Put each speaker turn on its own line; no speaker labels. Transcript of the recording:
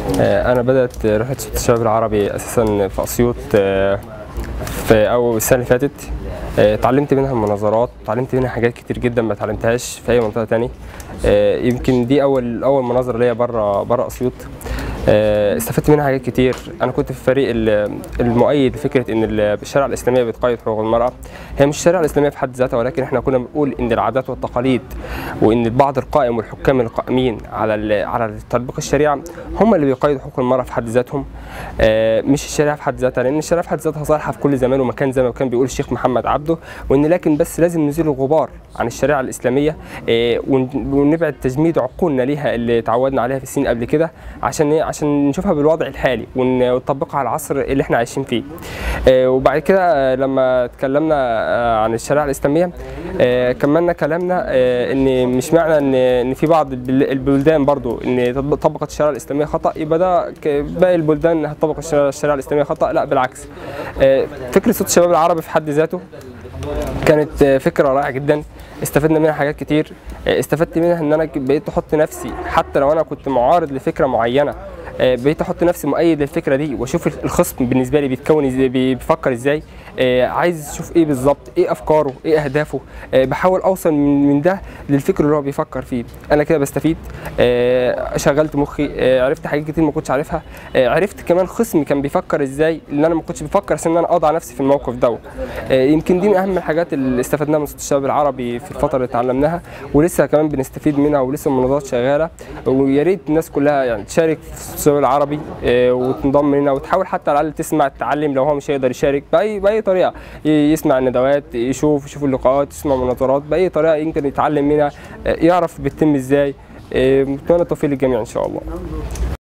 أنا بدأت رحلة صوت الشباب العربي أساسا في أسيوط في أول السنة اللي فاتت. اتعلمت منها المناظرات، اتعلمت منها حاجات كتير جدا ما اتعلمتهاش في أي منطقة تاني. يمكن دي أول مناظرة ليا بره أسيوط. استفدت منها حاجات كتير. انا كنت في فريق المؤيد لفكره ان الشريعه الاسلاميه بتقيد حقوق المراه. هي مش الشريعه الاسلاميه في حد ذاتها، ولكن احنا كنا بنقول ان العادات والتقاليد وان بعض القائم والحكام القائمين على تطبيق الشريعه هم اللي بيقيدوا حقوق المراه في حد ذاتهم، مش الشريعه في حد ذاتها، لان الشريعه في حد ذاتها صالحه في كل زمان ومكان زي ما كان بيقول الشيخ محمد عبده، وان لكن بس لازم نزيل الغبار عن الشريعه الاسلاميه ونبعد تجميد عقولنا ليها اللي تعودنا عليها في السنين قبل كده، عشان نشوفها بالوضع الحالي ونطبقها على العصر اللي احنا عايشين فيه. وبعد كده لما اتكلمنا عن الشريعه الاسلاميه كملنا كلامنا ان مش معنى ان في بعض البلدان برضو ان طبقت الشريعه الاسلاميه خطا يبقى ده باقي البلدان هتطبق الشريعه الاسلاميه خطا، لا بالعكس. فكره صوت الشباب العربي في حد ذاته كانت فكره رائعه جدا، استفدنا منها حاجات كتير. استفدت منها ان انا بقيت احط نفسي حتى لو انا كنت معارض لفكره معينه، بقيت احط نفسي مؤيد للفكره دي واشوف الخصم بالنسبه لي بيتكون ازاي، بيفكر ازاي، عايز اشوف ايه بالظبط، ايه افكاره، ايه اهدافه، بحاول اوصل من ده للفكر اللي هو بيفكر فيه. انا كده بستفيد، شغلت مخي، عرفت حاجات كتير ما كنتش عارفها، عرفت كمان خصمي كان بيفكر ازاي، اللي انا ما كنتش بفكر ان انا اضع نفسي في الموقف ده. يمكن دي من اهم الحاجات اللي استفدناها من صوت الشباب العربي في الفتره اللي اتعلمناها، ولسه كمان بنستفيد منها، ولسه المناظرات شغاله. ويا ريت الناس كلها يعني تشارك في الشباب العربي وتنضم لنا وتحاول حتى على الاقل تسمع، تتعلم لو هو مش هيقدر يشارك باي طريقه، يسمع الندوات، يشوف اللقاءات، يسمع مناظرات، باي طريقه يمكن يتعلم منها، يعرف بتتم ازاي. نتمنى التوفيق للجميع ان شاء الله.